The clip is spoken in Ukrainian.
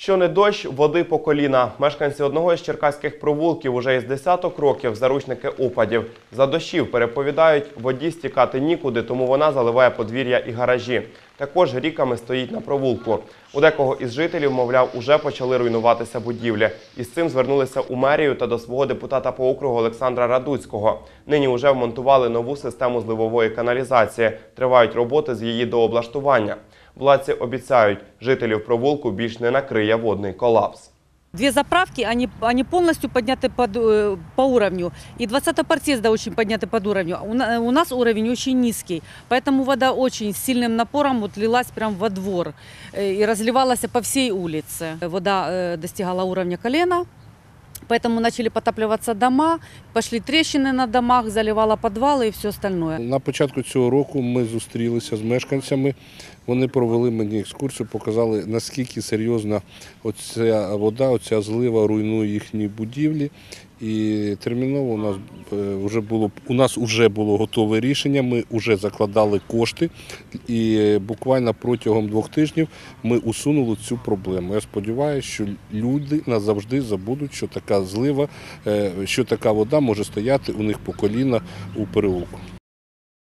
Що не дощ, води по коліна. Мешканці одного із черкаських провулків уже із десяток років заручники опадів. За дощів, переповідають, воді стікати нікуди, тому вона заливає подвір'я і гаражі. Також ріками стоїть на провулку. У декого із жителів, мовляв, уже почали руйнуватися будівлі. Із цим звернулися у мерію та до свого депутата по округу Олександра Радуцького. Нині вже вмонтували нову систему зливової каналізації. Тривають роботи з її дооблаштування. Владці обіцяють, жителів провулку більш не накриє водний колапс. Две заправки, они полностью подняты по уровню. И 20-й подъезда очень подняты под уровнем. У нас уровень очень низкий, поэтому вода очень сильным напором лилась прямо во двор и разливалась по всей улице. Вода достигала уровня колена, поэтому начали потапливаться дома, пошли трещины на домах, заливала подвалы и все остальное. На початку цього року ми зустрілися з мешканцями, вони провели мені екскурсію, показали, наскільки серйозна оця вода, оця злива руйнує їхні будівлі. І терміново у нас вже було готове рішення, ми вже закладали кошти і буквально протягом 2 тижнів ми усунули цю проблему. Я сподіваюся, що люди назавжди забудуть, що така злива, що така вода може стояти у них по коліна у переулку.